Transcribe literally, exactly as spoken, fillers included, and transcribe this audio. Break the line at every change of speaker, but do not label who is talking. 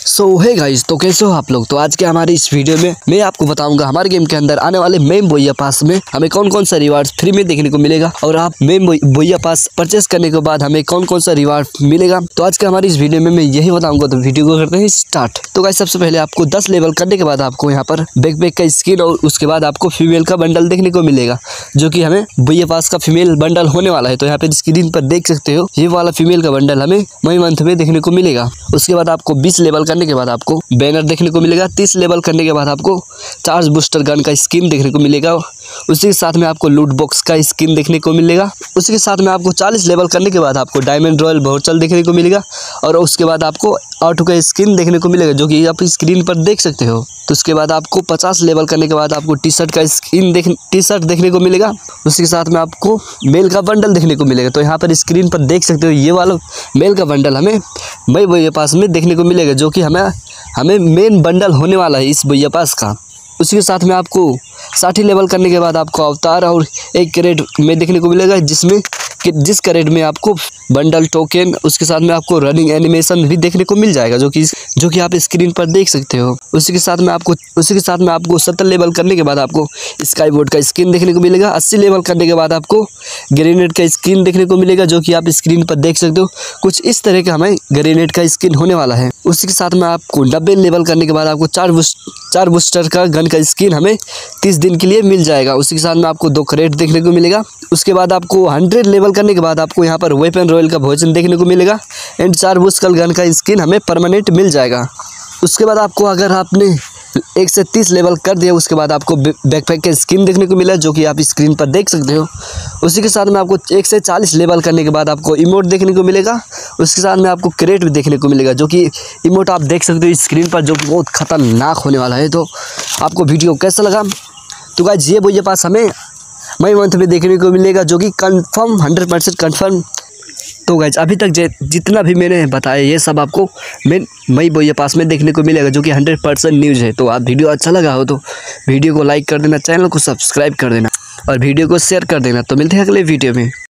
सो hey guys, तो कैसे हो आप लोग। तो आज के हमारी इस वीडियो में मैं आपको बताऊंगा हमारे गेम के अंदर आने वाले मेम बोया पास में हमें कौन कौन सा रिवार्ड फ्री में देखने को मिलेगा और आप मेम बोया पास परचेस करने के बाद हमें कौन कौन सा रिवार्ड मिलेगा। तो आज के हमारी इस वीडियो में मैं यही बताऊंगा। तो वीडियो को करते हैं स्टार्ट। तो गाइस, सबसे पहले आपको दस लेवल करने के बाद आपको यहाँ पर बैकपैक का स्किन और उसके बाद आपको फीमेल का बंडल देखने को मिलेगा, जो कि हमें बोया पास का फीमेल बंडल होने वाला है। तो यहाँ पे स्क्रीन पर देख सकते हो, ये वाला फीमेल का बंडल हमें मई मंथ में देखने को मिलेगा। उसके बाद आपको बीस लेवल करने के बाद आपको बैनर देखने को मिलेगा। तीस लेवल करने के बाद आपको चार्ज बूस्टर गन का स्किन देखने को मिलेगा। उसी के साथ में आपको लूट बॉक्स का स्किन देखने को मिलेगा। उसी के साथ में आपको चालीस लेवल करने के बाद आपको डायमंड रॉयल वाउचर देखने को मिलेगा और उसके बाद आपको ऑटो का स्किन देखने को मिलेगा, जो कि आप स्क्रीन पर देख सकते हो। तो उसके बाद आपको पचास लेवल करने के बाद आपको टी शर्ट का स्किन देख टी शर्ट देखने को मिलेगा। उसी के साथ में आपको मेल का बंडल देखने को मिलेगा। तो यहाँ पर स्क्रीन पर देख सकते हो, ये वाला मेल का बंडल हमें मई बोया पास में देखने को मिलेगा, जो कि हमें हमें मेन बंडल होने वाला है इस बोया पास का। उसी के साथ में आपको साठ लेवल करने के बाद आपको अवतार और एक कैरेट में देखने को मिलेगा, जिसमें कि जिस कैरेट में आपको बंडल टोकन, उसके साथ में आपको रनिंग एनिमेशन भी देखने को मिल जाएगा, जो कि जो कि आप स्क्रीन पर देख सकते हो। उसी के साथ में आपको उसी के साथ में आपको सत्तर लेवल करने के बाद आपको स्काई बोर्ड का स्किन देखने को मिलेगा। अस्सी लेवल करने के बाद आपको ग्रेनेड का स्किन देखने को मिलेगा, जो कि आप स्क्रीन पर देख सकते हो। कुछ इस तरह का हमें ग्रेनेड का स्किन होने वाला है। उसी के साथ में आपको नब्बे लेवल करने के बाद आपको चार बूस्ट चार बूस्टर का गन का स्किन हमें तीस दिन के लिए मिल जाएगा। उसी के साथ में आपको दो क्रेट देखने को मिलेगा। उसके बाद आपको हंड्रेड लेवल करने के बाद आपको यहाँ पर वेपन रॉयल का भोजन देखने को मिलेगा एंड चार बुस्कल गन का स्किन हमें परमानेंट मिल जाएगा। उसके बाद आपको अगर आपने एक से तीस लेवल कर दिया, उसके बाद आपको बैकपैक का स्किन देखने को मिला, जो कि आप स्क्रीन पर देख सकते हो। उसी के साथ में आपको एक से चालीस लेवल करने के बाद आपको इमोट देखने को मिलेगा। उसके साथ में आपको क्रेट भी देखने को मिलेगा, जो कि इमोट आप देख सकते हो स्क्रीन पर, जो कि बहुत खतरनाक होने वाला है। तो आपको वीडियो कैसा लगा? तो गाइस, ये बोया पास हमें मई मंथ में देखने को मिलेगा, जो कि कंफर्म हंड्रेड परसेंट कंफर्म। तो गाइस, अभी तक जितना भी मैंने बताया ये सब आपको मैं मई बोया पास में देखने को मिलेगा, जो कि हंड्रेड परसेंट न्यूज़ है। तो आप वीडियो अच्छा लगा हो तो वीडियो को लाइक कर देना, चैनल को सब्सक्राइब कर देना और वीडियो को शेयर कर देना। तो मिलते हैं अगले वीडियो में।